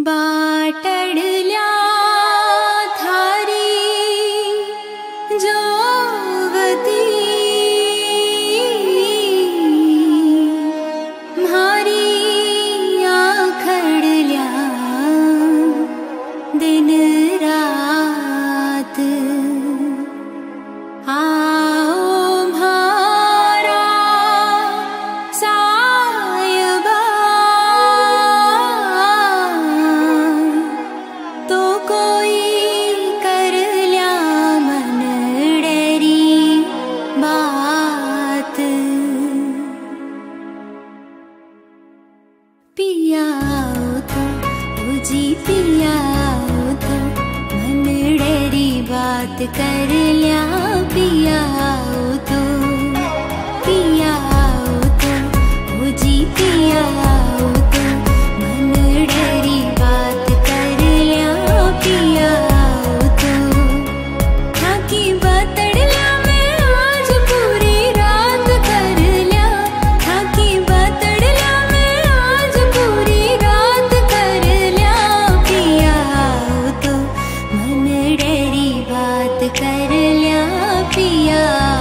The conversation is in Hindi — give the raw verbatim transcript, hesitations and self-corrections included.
बाटडल्या थारी जोवती म्हारी आखडल्या दिन रात आओ म्हारा सायबा तो कोई करल्या मन डरी बात पिया तो जी पिया तो मन डरी बात करल्या पिया तो पिया तो जी पिया तो मन डरी बात करल्या पिया तो थाकी बातडल्या मैं आज पूरी रात करल्या थाकी बातडल्या मैं आज पूरी रात करल्या पिया तो मन डरी बात करल्या पिया।